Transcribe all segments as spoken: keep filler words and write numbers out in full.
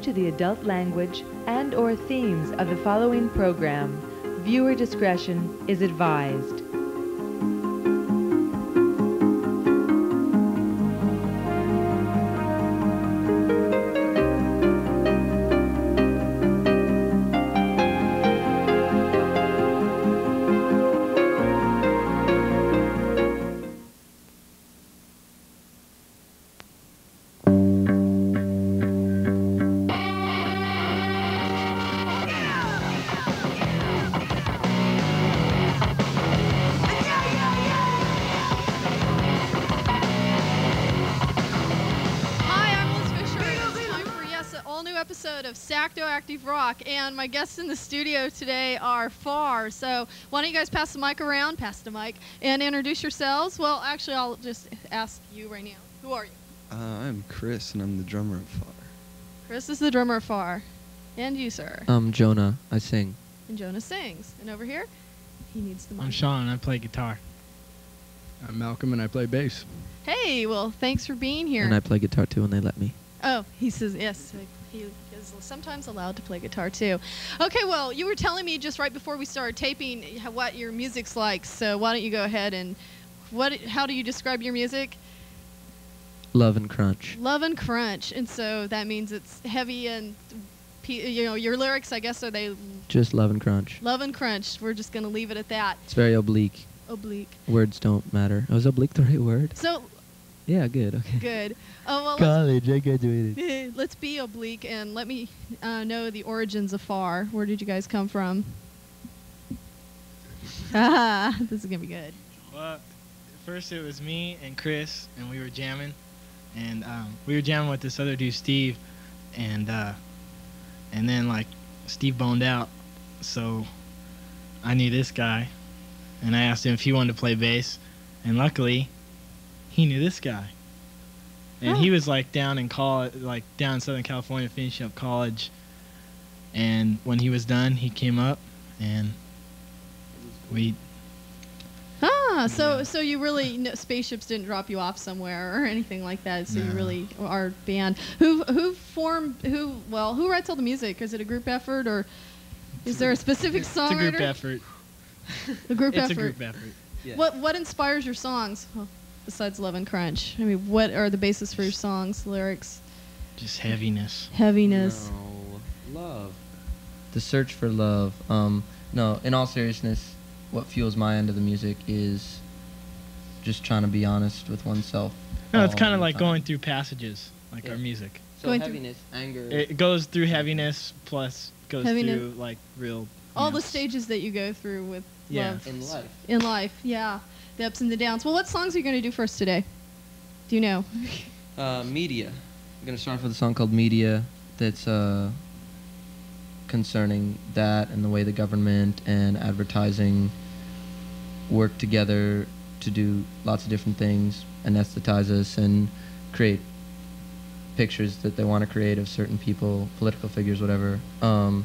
to the adult language and or themes of the following program, viewer discretion is advised. Of Sacto Active Rock, and my guests in the studio today are Far. So why don't you guys pass the mic around, pass the mic, and introduce yourselves? Well, actually, I'll just ask you right now. Who are you? Uh, I'm Chris, and I'm the drummer of Far. Chris is the drummer of Far. And you, sir? I'm Jonah. I sing. And Jonah sings. And over here, he needs the mic. I'm Shaun. I play guitar. I'm Malcolm, and I play bass. Hey, well, thanks for being here. And I play guitar, too, when they let me. Oh, he says yes. He is sometimes allowed to play guitar too. Okay, well, you were telling me just right before we started taping what your music's like. So why don't you go ahead and what? How do you describe your music? Love and crunch. Love and crunch, and so that means it's heavy and you know your lyrics. I guess are they just love and crunch? Love and crunch. We're just gonna leave it at that. It's very oblique. Oblique. Words don't matter. Oh, is oblique the right word? So. Yeah, good. Okay. Good. Oh well. College, I graduated. Let's be oblique and let me uh, know the origins of Far. Where did you guys come from? Ah, this is gonna be good. Well, first it was me and Chris, and we were jamming, and um, we were jamming with this other dude, Steve, and uh, and then like Steve boned out, so I knew this guy, and I asked him if he wanted to play bass, and luckily. He knew this guy, and oh. he was like down in college, like down in Southern California, finishing up college. And when he was done, he came up, and we. Ah, so yeah. so you really no, spaceships didn't drop you off somewhere or anything like that. So no. you really are a band. Who who formed who? Well, who writes all the music? Is it a group effort or is there a specific songwriter? It's a group effort. A group it's effort. It's a group effort. Yeah. What what inspires your songs? Well, besides Love and Crunch, I mean, what are the basis for your songs, lyrics? Just heaviness. Heaviness. No, love. The search for love. Um, no, in all seriousness, what fuels my end of the music is just trying to be honest with oneself. No, it's kind of like time. going through passages, like yeah. our music. So going heaviness, anger. It goes through heaviness, plus goes Heaviness. through like real. All know, the stages that you go through with Yeah. love. In life. In life, yeah. The ups and the downs. Well, what songs are you going to do for us today? Do you know? Uh, media. I'm going to start off with a song called Media that's uh, concerning that and the way the government and advertising work together to do lots of different things, anesthetize us and create pictures that they want to create of certain people, political figures, whatever. Um,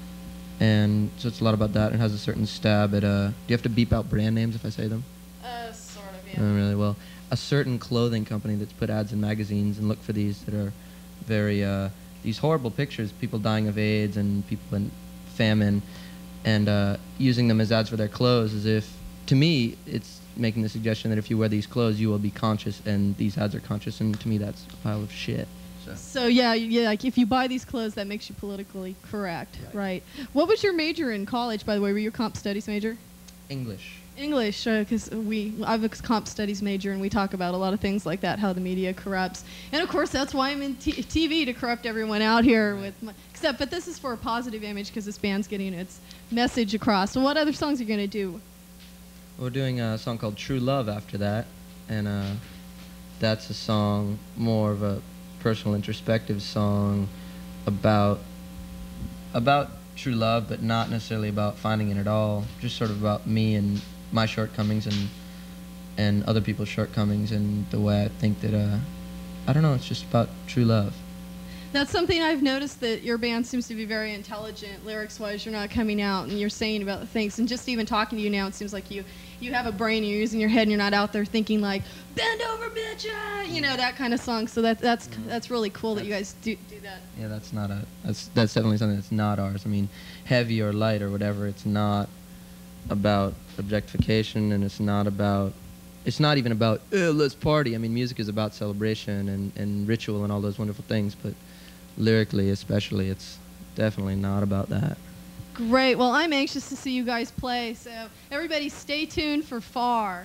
and so it's a lot about that. It has a certain stab at, uh, do you have to beep out brand names if I say them? Uh, sort of, yeah. Oh, really well. A certain clothing company that's put ads in magazines and look for these that are very, uh, these horrible pictures, people dying of AIDS and people in famine, and uh, using them as ads for their clothes as if, to me, it's making the suggestion that if you wear these clothes, you will be conscious, and these ads are conscious, and to me, that's a pile of shit. So, so yeah, yeah, like if you buy these clothes, that makes you politically correct, right. right? What was your major in college, by the way? Were you a comp studies major? English. English, because uh, we I'm a comp studies major, and we talk about a lot of things like that, how the media corrupts, and of course that's why I'm in t TV to corrupt everyone out here right. with. My, except, but this is for a positive image because this band's getting its message across. So, what other songs are you gonna do? We're doing a song called True Love after that, and uh, that's a song, more of a personal introspective song about about true love, but not necessarily about finding it at all, just sort of about me and my shortcomings and and other people's shortcomings and the way I think that, uh, I don't know, it's just about true love. That's something I've noticed, that your band seems to be very intelligent lyrics-wise. You're not coming out and you're saying about things, and just even talking to you now, it seems like you you have a brain, you're using your head, and you're not out there thinking like "bend over, bitch," ah," you know, that kind of song. So that that's that's really cool that you guys do do that. Yeah, that's not a that's that's definitely something that's not ours. I mean, heavy or light or whatever, it's not about objectification, and it's not about it's not even about oh, let's party. I mean, music is about celebration and and ritual and all those wonderful things, but lyrically especially, it's definitely not about that. Great. Well, I'm anxious to see you guys play, so everybody stay tuned for Far.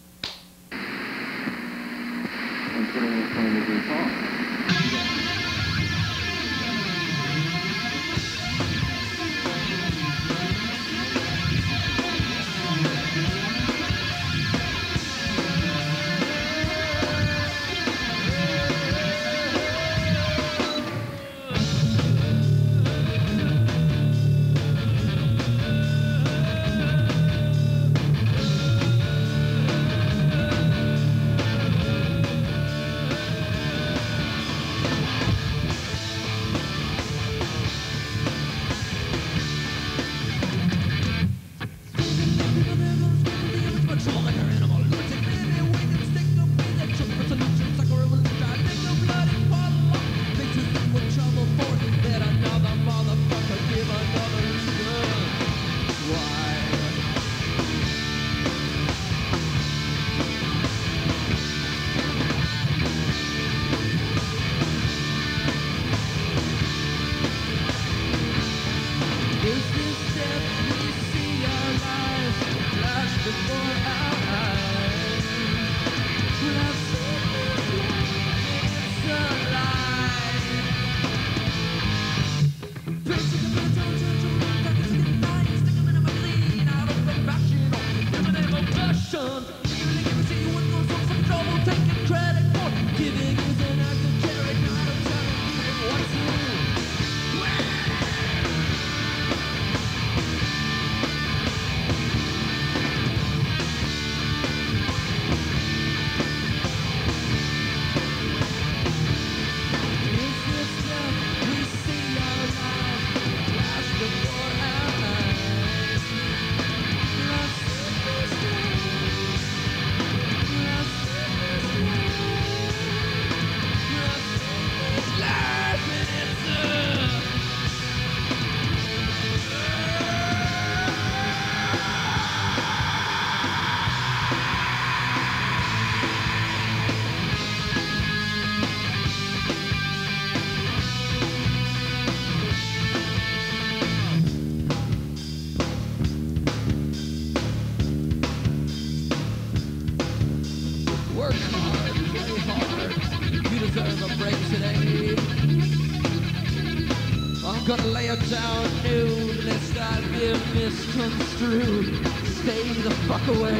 Gonna lay her down nude, lest I be misconstrued. Stay the fuck away.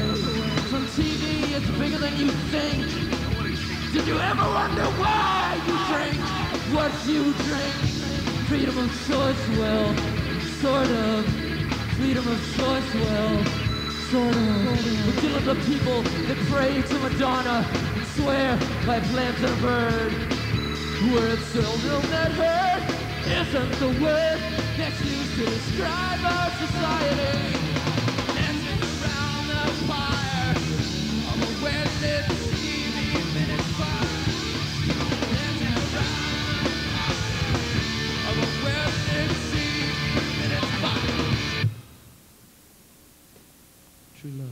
From T V, it's bigger than you think. Did you ever wonder why you drink what you drink? Freedom of choice, well, sort of. Freedom of choice, well, sort of. We're killing the people that pray to Madonna and swear by plants and a bird. Where it's seldom that hurt isn't the word that's used to describe our society. Dancing around the fire of a well-lit T V minute fire. Dancing around the fire of a well-lit T V minute fire. True love.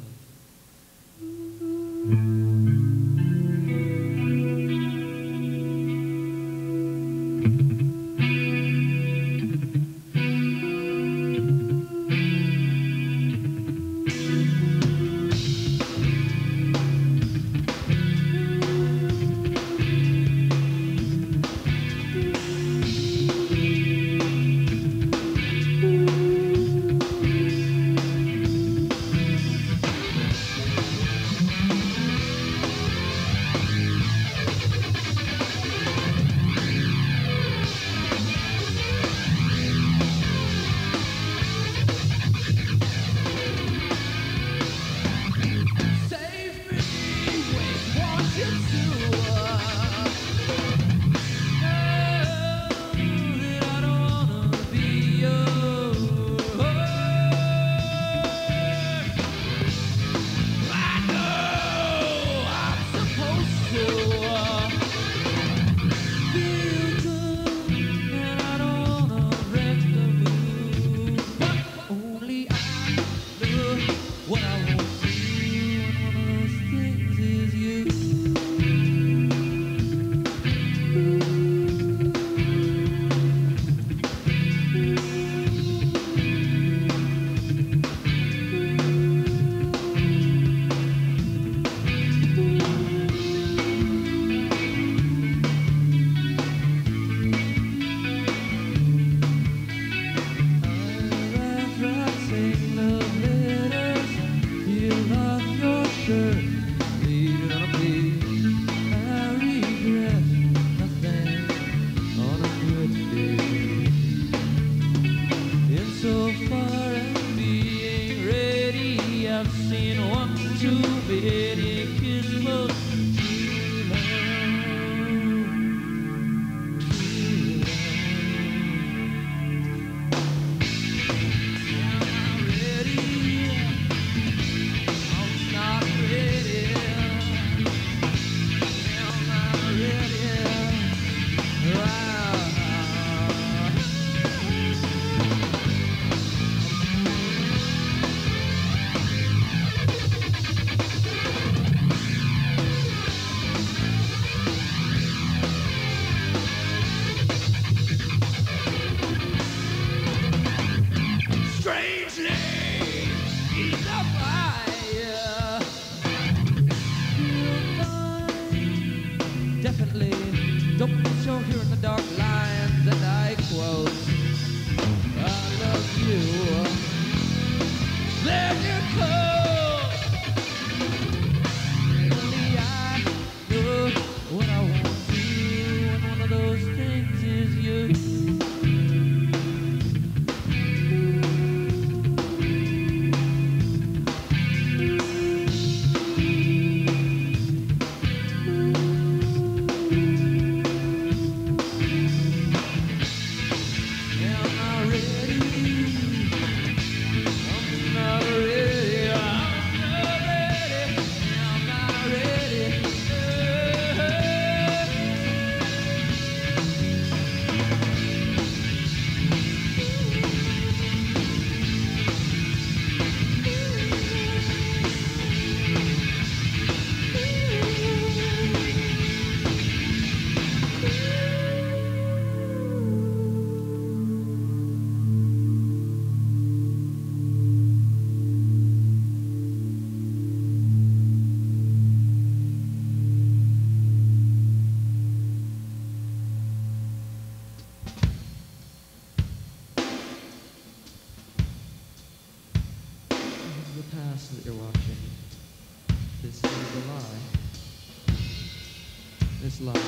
one too many kids for true love, true love. Am I ready? I'm not ready. Am I ready? Wow. Strangely, he's a fire. You'll find definitely don't be so here in the dark lines that I quote. I love you. There you go. Only I know what I want to do, and one of those things is you. That you're watching. This is a lie. This lie.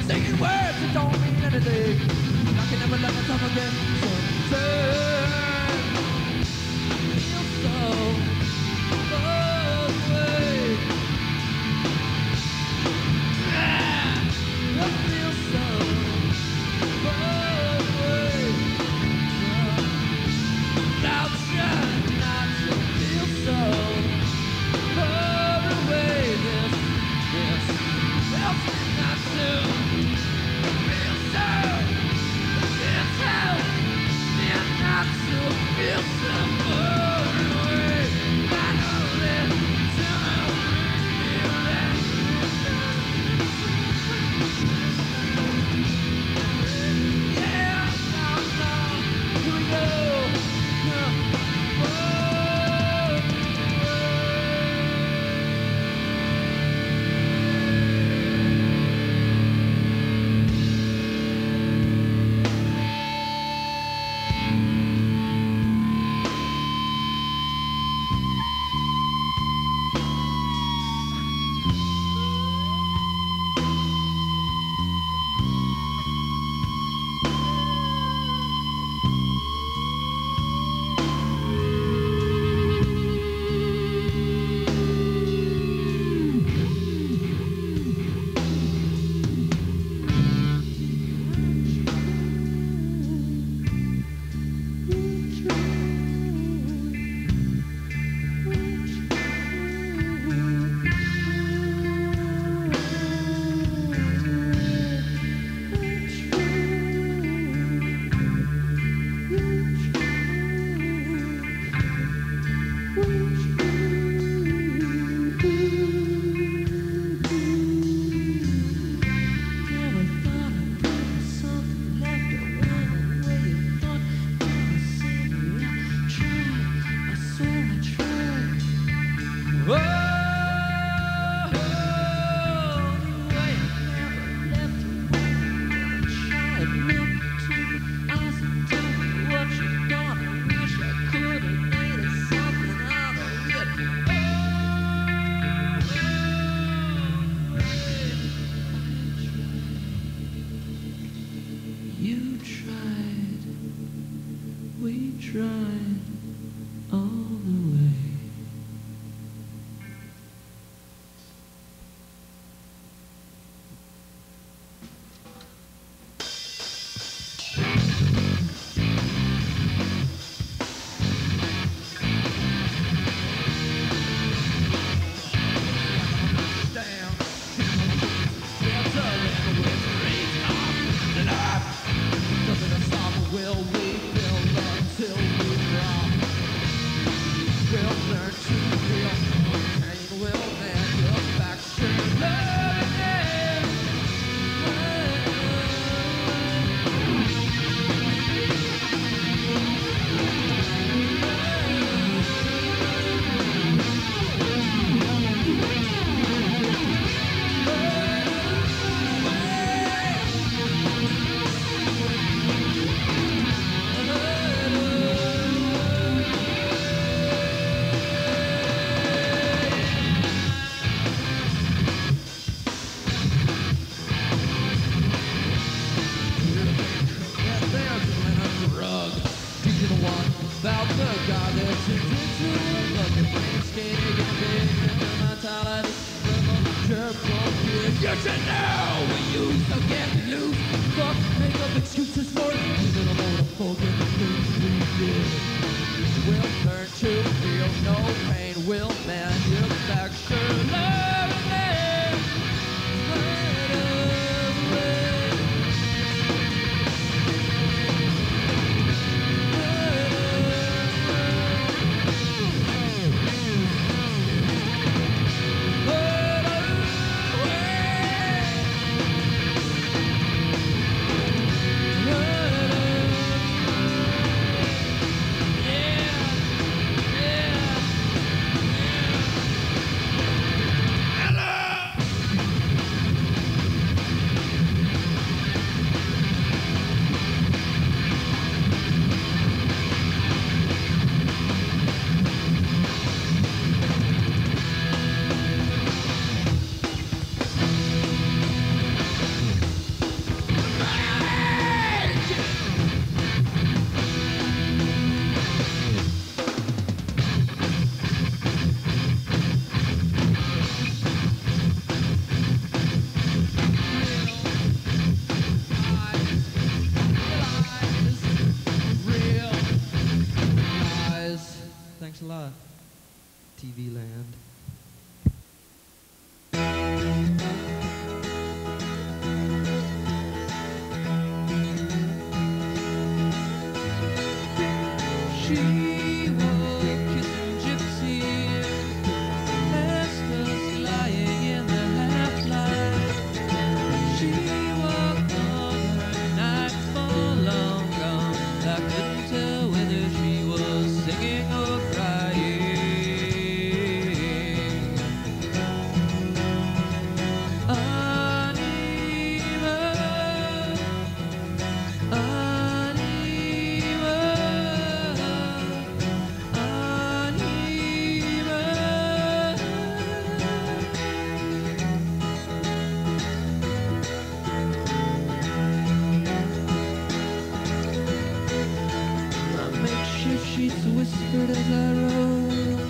Singing words that don't mean anything. I can never let myself forget something. Feel so far away. Ah, I feel so far away. Without trying not to feel so far away. This, this helps me not to feel so. This helps me not to feel so far away. Finally, somehow feel that. Yeah, now, now, here we go. Yeah. You tried, we tried all the way. You should know we used to get loose. Fuck, make up excuses for it. We don't know to forget the things we did. We'll learn to feel no pain. We'll manufacture love again. T V land. She was kissing gypsies, Esther's lying in the half-light. She walked on her night for long gone. I couldn't tell whether she was singing or crying. Sheets whispered as I rose.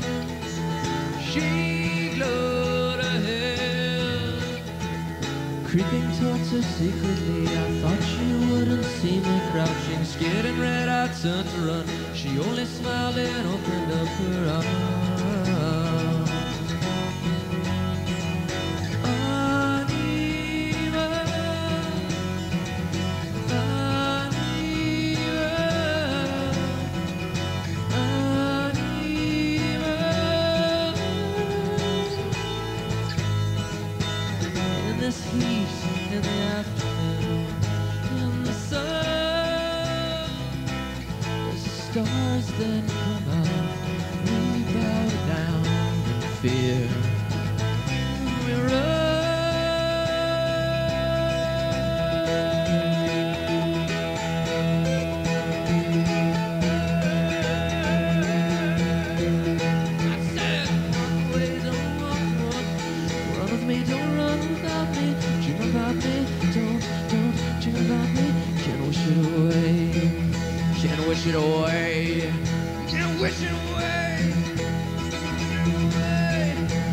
She glowed ahead, creeping towards her secretly. I thought she wouldn't see me crouching, scared and red. I turned to run. She only smiled and opened up her arms. This heat in the afternoon, in the sun, the stars then come out. We bow down in fear. We run. I said, run away, don't run, run. Run with me, don't run without me. Dream about me, don't, don't dream about me. Can't wish it away. Can't wish it away. Can't wish it away. Away.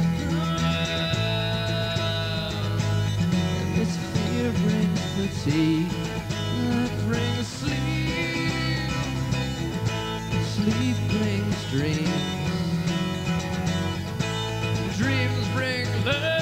And this fear brings fatigue, that brings sleep. Sleep brings dreams. Dreams bring love.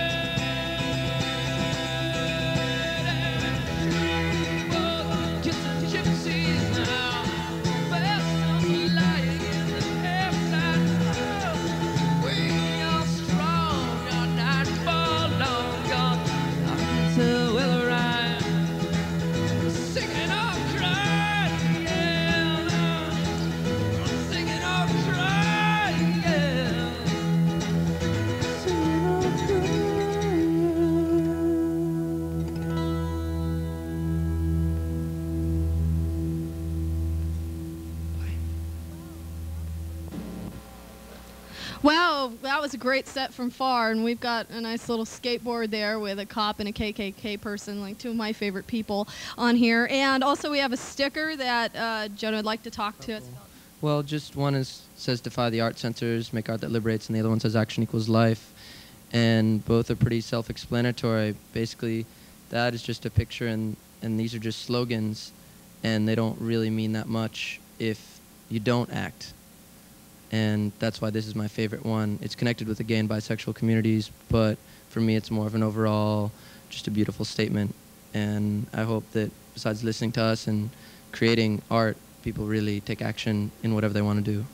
Wow, that was a great set from far, and we've got a nice little skateboard there with a cop and a K K K person, like two of my favorite people on here. And also we have a sticker that uh, Jonah would like to talk to us about. Well, just one is says defy the art censors, make art that liberates, and the other one says action equals life. And both are pretty self-explanatory. Basically, that is just a picture, and, and these are just slogans, and they don't really mean that much if you don't act. And that's why this is my favorite one. It's connected with the gay and bisexual communities, but for me it's more of an overall, just a beautiful statement. And I hope that besides listening to us and creating art, people really take action in whatever they want to do.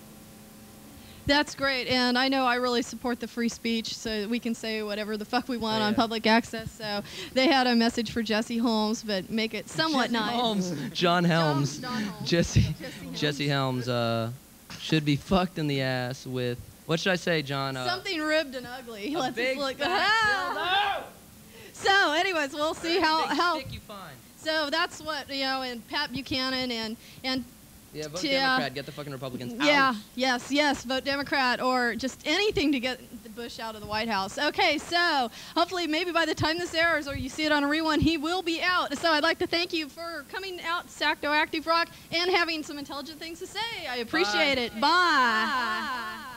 That's great, and I know I really support the free speech, so we can say whatever the fuck we want Oh, yeah. on public access. So they had a message for Jesse Holmes, but make it somewhat Jesse nice. Holmes. John Helms. John, John Holmes. Jesse, Jesse Helms. Jesse Helms uh, should be fucked in the ass with, what should I say, John? Uh, Something ribbed and ugly. a Let's big look. fat Ah! So, anyways, we'll see how big how. stick you find. So that's what you know, and Pat Buchanan and and Yeah, vote to, uh, Democrat. Get the fucking Republicans out. yeah, yes, yes, vote Democrat or just anything to get the Bush out of the White House. Okay, so hopefully maybe by the time this airs or you see it on a rerun, he will be out. So I'd like to thank you for coming out, Sacto Active Rock, and having some intelligent things to say. I appreciate Bye. it. Bye. Bye.